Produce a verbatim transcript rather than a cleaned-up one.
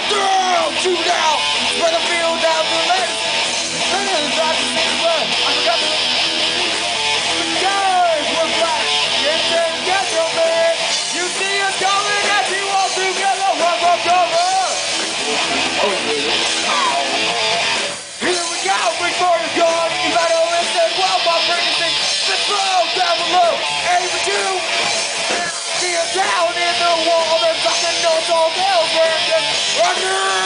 Down, shoot out, spread the field down to the left. Finish, I just think blood. I forgot to. The guys were black. Get them, get them, man. You see us coming as you all together. One more cover. Oh, here we go, before the gun. You better listen while my pregnancy. The throw down below. Aim for you. See you down in the wall. They're fucking no all down, Brandon. Under.